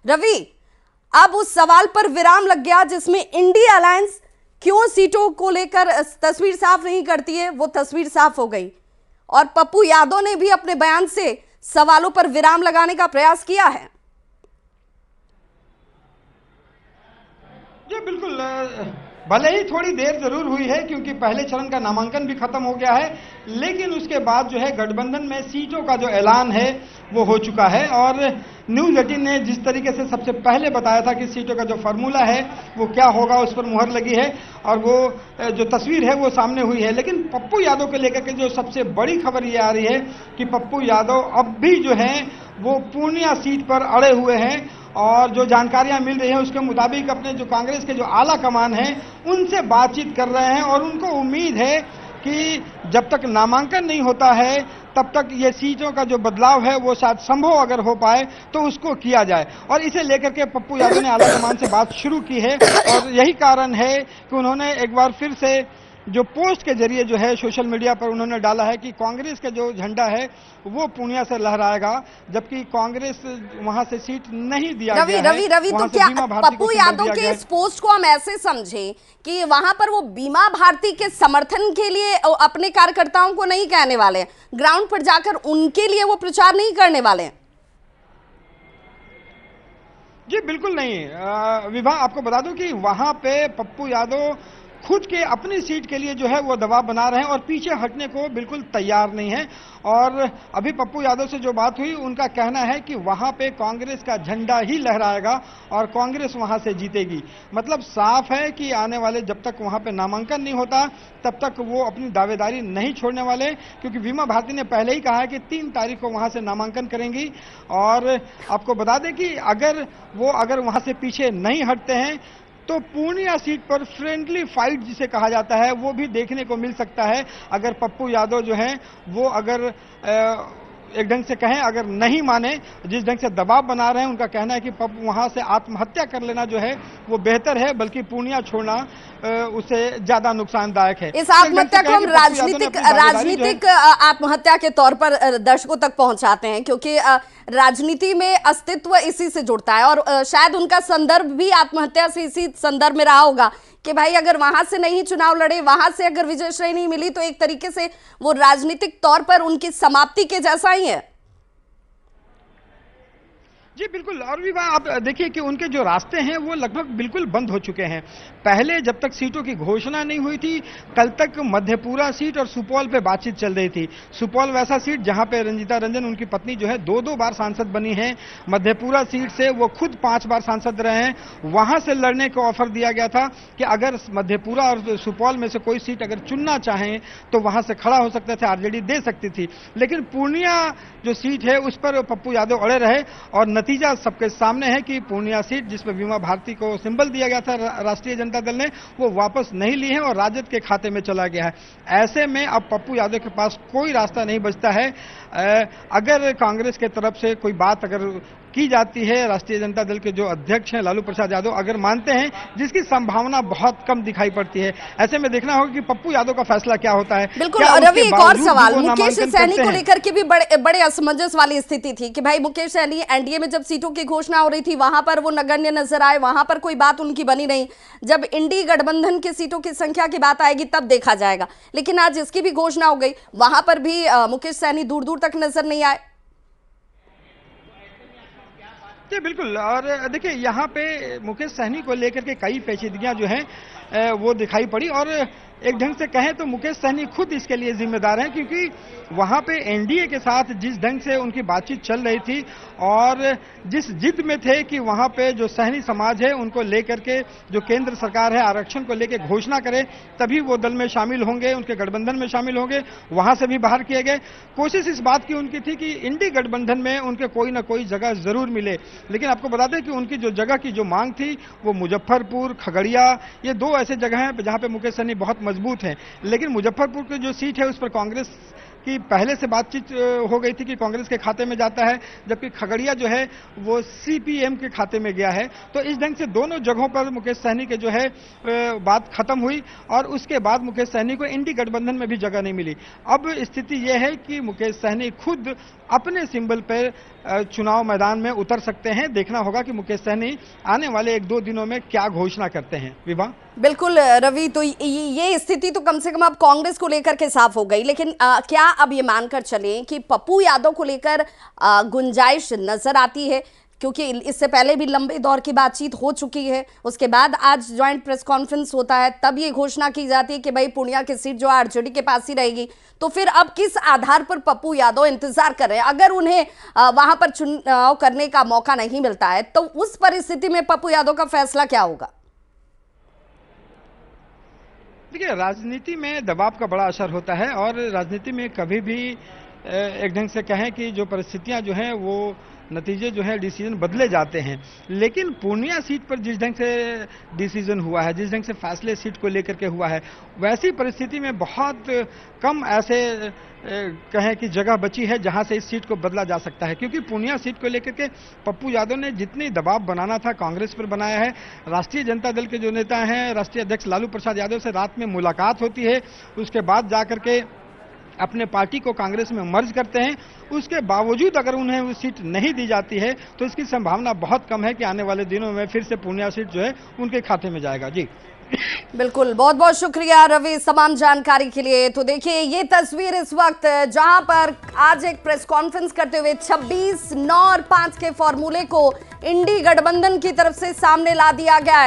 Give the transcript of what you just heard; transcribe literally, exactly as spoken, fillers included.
रवि, अब उस सवाल पर विराम लग गया जिसमें इंडिया अलायंस क्यों सीटों को लेकर तस्वीर साफ नहीं करती है, वो तस्वीर साफ हो गई और पप्पू यादव ने भी अपने बयान से सवालों पर विराम लगाने का प्रयास किया है। जी बिल्कुल, भले ही थोड़ी देर जरूर हुई है क्योंकि पहले चरण का नामांकन भी खत्म हो गया है, लेकिन उसके बाद जो है गठबंधन में सीटों का जो ऐलान है वो हो चुका है। और न्यूज एटीन ने जिस तरीके से सबसे पहले बताया था कि सीटों का जो फार्मूला है वो क्या होगा, उस पर मुहर लगी है और वो जो तस्वीर है वो सामने हुई है। लेकिन पप्पू यादव को लेकर के जो सबसे बड़ी खबर ये आ रही है कि पप्पू यादव अब भी जो है वो पूर्णिया सीट पर अड़े हुए हैं और जो जानकारियां मिल रही हैं उसके मुताबिक अपने जो कांग्रेस के जो आला कमान है उनसे बातचीत कर रहे हैं और उनको उम्मीद है कि जब तक नामांकन नहीं होता है तब तक ये सीटों का जो बदलाव है वो शायद संभव अगर हो पाए तो उसको किया जाए। और इसे लेकर के पप्पू यादव ने आला कमान से बात शुरू की है और यही कारण है कि उन्होंने एक बार फिर से जो पोस्ट के जरिए जो है सोशल मीडिया पर उन्होंने डाला है कि कांग्रेस का जो झंडा है वो पूर्णिया से लहराएगा, जबकि कांग्रेस वहां से सीट नहीं दिया रवि, गया रवि, है। रवि, तो क्या पप्पू यादव के इस पोस्ट को हम ऐसे समझें कि वहां पर वो बीमा भारती के समर्थन के लिए अपने कार्यकर्ताओं को नहीं कहने वाले हैं, ग्राउंड पर जाकर उनके लिए वो प्रचार नहीं करने वाले हैं? जी बिल्कुल नहीं विभा, आपको बता दूं कि वहां पे पप्पू यादव खुद के अपनी सीट के लिए जो है वो दबाव बना रहे हैं और पीछे हटने को बिल्कुल तैयार नहीं है। और अभी पप्पू यादव से जो बात हुई उनका कहना है कि वहां पे कांग्रेस का झंडा ही लहराएगा और कांग्रेस वहां से जीतेगी। मतलब साफ है कि आने वाले जब तक वहां पे नामांकन नहीं होता तब तक वो अपनी दावेदारी नहीं छोड़ने वाले, क्योंकि बीमा भारती ने पहले ही कहा है कि तीन तारीख को वहां से नामांकन करेंगी। और आपको बता दें कि अगर वो अगर वहां से पीछे नहीं हटते हैं तो पूर्णिया सीट पर फ्रेंडली फाइट जिसे कहा जाता है वो भी देखने को मिल सकता है। अगर पप्पू यादव जो हैं वो अगर एक ढंग से कहें अगर नहीं माने, जिस ढंग से दबाव बना रहे हैं, उनका कहना है कि पप्पू वहां से आत्महत्या कर लेना जो है वो बेहतर है, बल्कि पूर्णिया छोड़ना उसे ज्यादा नुकसानदायक है। इस आत्महत्या को हम राजनीतिक राजनीतिक आत्महत्या के तौर पर दर्शकों तक पहुंचाते हैं, क्योंकि राजनीति में अस्तित्व इसी से जुड़ता है और शायद उनका संदर्भ भी आत्महत्या से इसी संदर्भ में रहा होगा कि भाई अगर वहां से नहीं चुनाव लड़े, वहां से अगर विजय श्रेणी नहीं मिली तो एक तरीके से वो राजनीतिक तौर पर उनकी समाप्ति के जैसा ही है। जी बिल्कुल, और भी आप देखिए कि उनके जो रास्ते हैं वो लगभग बिल्कुल बंद हो चुके हैं। पहले जब तक सीटों की घोषणा नहीं हुई थी, कल तक मधेपुरा सीट और सुपौल पे बातचीत चल रही थी। सुपौल वैसा सीट जहां पे रंजीता रंजन उनकी पत्नी जो है दो दो बार सांसद बनी है, मधेपुरा सीट से वो खुद पांच बार सांसद रहे हैं, वहां से लड़ने का ऑफर दिया गया था कि अगर मधेपुरा और सुपौल में से कोई सीट अगर चुनना चाहें तो वहां से खड़ा हो सकते थे, आरजेडी दे सकती थी। लेकिन पूर्णिया जो सीट है उस पर पप्पू यादव अड़े रहे और नतीजा सबके सामने है कि पूर्णिया सीट जिसमें बीमा भारती को सिंबल दिया गया था राष्ट्रीय जनता दल ने, वो वापस नहीं ली है और राजद के खाते में चला गया है। ऐसे में अब पप्पू यादव के पास कोई रास्ता नहीं बचता है। अगर कांग्रेस के तरफ से कोई बात अगर की जाती है, राष्ट्रीय जनता दल के जो अध्यक्ष हैं लालू प्रसाद यादव अगर मानते हैं, जिसकी संभावना बहुत कम दिखाई पड़ती है, ऐसे में देखना होगा कि पप्पू यादव का फैसला क्या होता है। बिल्कुल रवि, एक और सवाल, मुकेश सहनी को लेकर के भी बड़े बड़े असमंजस वाली स्थिति थी कि भाई मुकेश सहनी एनडीए में जब सीटों की घोषणा हो रही थी वहां पर वो नगण्य नजर आए, वहां पर कोई बात उनकी बनी नहीं। जब इंडी गठबंधन की सीटों की संख्या की बात आएगी तब देखा जाएगा, लेकिन आज इसकी भी घोषणा हो गई, वहां पर भी मुकेश सहनी दूर दूर तक नजर नहीं आए। जी बिल्कुल, और देखिए यहाँ पे मुकेश सहनी को लेकर के कई पेचीदगियां जो हैं वो दिखाई पड़ी और एक ढंग से कहें तो मुकेश सहनी खुद इसके लिए जिम्मेदार हैं, क्योंकि वहां पे एनडीए के साथ जिस ढंग से उनकी बातचीत चल रही थी और जिस जिद में थे कि वहां पे जो सहनी समाज है उनको लेकर के जो केंद्र सरकार है आरक्षण को लेकर घोषणा करे तभी वो दल में शामिल होंगे, उनके गठबंधन में शामिल होंगे, वहां से भी बाहर किए गए। कोशिश इस बात की उनकी थी कि इंडी गठबंधन में उनके कोई ना कोई जगह जरूर मिले, लेकिन आपको बता दें कि उनकी जो जगह की जो मांग थी वो मुजफ्फरपुर, खगड़िया, ये दो ऐसे जगह हैं जहां पे मुकेश सहनी बहुत मजबूत है। लेकिन मुजफ्फरपुर की जो सीट है उस पर कांग्रेस कि पहले से बातचीत हो गई थी कि कांग्रेस के खाते में जाता है, जबकि खगड़िया जो है वो सीपीएम के खाते में गया है। तो इस ढंग से दोनों जगहों पर मुकेश सहनी के जो है बात खत्म हुई और उसके बाद मुकेश सहनी को इंडी गठबंधन में भी जगह नहीं मिली। अब स्थिति यह है कि मुकेश सहनी खुद अपने सिंबल पर चुनाव मैदान में उतर सकते हैं। देखना होगा कि मुकेश सहनी आने वाले एक दो दिनों में क्या घोषणा करते हैं। विभा, बिल्कुल रवि, तो ये स्थिति तो कम से कम अब कांग्रेस को लेकर के साफ हो गई, लेकिन आ, क्या अब ये मानकर चलें कि पप्पू यादव को लेकर गुंजाइश नजर आती है? क्योंकि इससे पहले भी लंबे दौर की बातचीत हो चुकी है, उसके बाद आज ज्वाइंट प्रेस कॉन्फ्रेंस होता है, तब ये घोषणा की जाती है कि भाई पूर्णिया की सीट जो आरजेडी के पास ही रहेगी। तो फिर अब किस आधार पर पप्पू यादव इंतजार कर रहे हैं? अगर उन्हें वहां पर चुनाव करने का मौका नहीं मिलता है तो उस परिस्थिति में पप्पू यादव का फैसला क्या होगा? देखिए, राजनीति में दबाव का बड़ा असर होता है और राजनीति में कभी भी एक ढंग से कहें कि जो परिस्थितियां जो हैं वो नतीजे जो है डिसीजन बदले जाते हैं। लेकिन पूर्णिया सीट पर जिस ढंग से डिसीजन हुआ है, जिस ढंग से फैसले सीट को लेकर के हुआ है, वैसी परिस्थिति में बहुत कम ऐसे कहें कि जगह बची है जहां से इस सीट को बदला जा सकता है। क्योंकि पूर्णिया सीट को लेकर के पप्पू यादव ने जितनी दबाव बनाना था कांग्रेस पर बनाया है। राष्ट्रीय जनता दल के जो नेता हैं, राष्ट्रीय अध्यक्ष लालू प्रसाद यादव से रात में मुलाकात होती है, उसके बाद जाकर के अपने पार्टी को कांग्रेस में मर्ज करते हैं। उसके बावजूद अगर उन्हें वो सीट नहीं दी जाती है तो इसकी संभावना बहुत कम है कि आने वाले दिनों में फिर से पूर्णिया सीट जो है उनके खाते में जाएगा। जी बिल्कुल, बहुत बहुत शुक्रिया रवि तमाम जानकारी के लिए। तो देखिए, ये तस्वीर इस वक्त जहां पर आज एक प्रेस कॉन्फ्रेंस करते हुए छब्बीस, नौ और पांच के फॉर्मूले को इंडी गठबंधन की तरफ से सामने ला दिया गया है।